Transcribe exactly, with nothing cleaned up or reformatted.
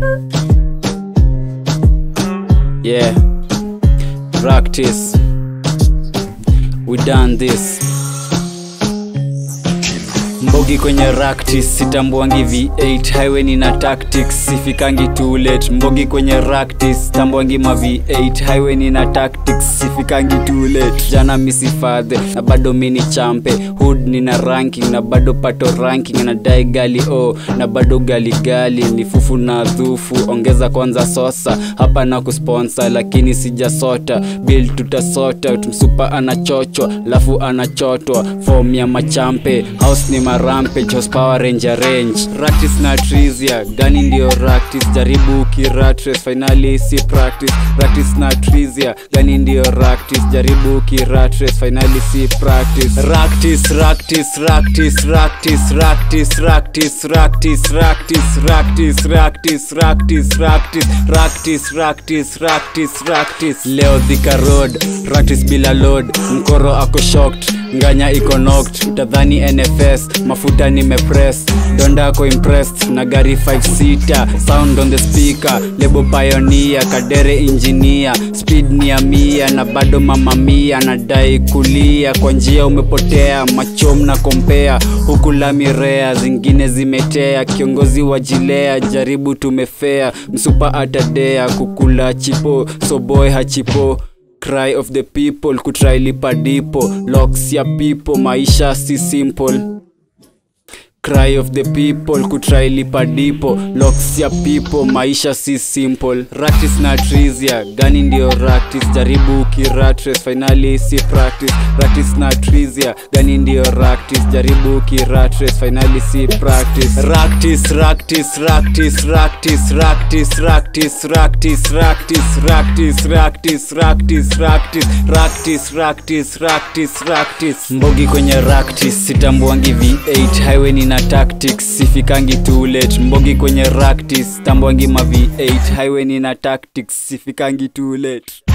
Yeah, practice. We done this. Mbogi kwenye practice, sitambuangi V eight, highway nina tactics, sifikangi too late. Mbogi kwenye practice, tambuangi ma V eight, highway nina tactics, sifikangi too late. Jana misifadhe, na bado mini champe, hood nina ranking, na bado pato ranking, na dai gali oh, na bado gali gali, ni fufu na dhufu, ongeza kwanza sosa, hapa na kusponsor, lakini sija sota, build tutasota, tumsupa anachochwa, lafu anachotwa, form ya machampe, house ni ma rampage, horsepower ranger range. Practice na trizia, gani ndio practice, jaribu ukirat race, finally si practice. Practice na trizia, gani ndio practice, jaribu ukirat race, finally si practice. Practice, practice, practice, practice, practice, practice, practice, practice, practice, practice, practice, practice, practice, practice, practice, practice. Leo Thika Road, practice bila load, mkoro ako shocked, nganya iko knocked, utadhani N F S, mafuta nimepress, donda ako impressed, na gari five seater, sound on the speaker, lebo pioneer, kadere engineer, speed ni ya mia, na bado mama mia, na dai kulia, kwa njia umepotea, machom na compare, huku lami rea, zingine zimetea, kiongozi wajilea, jaribu tumefea, msupa atadea, kukula chipo, so boy hachipo. Cry of the people, kutry lipa dipo, locks ya people, maisha si simple. Cry of the people, kutry lipa dipo, locks ya people, maisha si simple. Practice na trizia, gani ndio practice, jaribu ukirat race, finally si practice. Practice na trizia, gani ndio practice, jaribu ukirat race, finally si practice. Practice, practice, practice, practice, practice, practice, practice, practice, practice, practice, practice, practice, practice, practice, practice, practice. Mbogi kwenye practice, sitambuangi V eight, highway nina tactics, sifikangi too late. Mbogi kwenye practice, tambuangi ma V eight, highway nina tactics, sifikangi too late.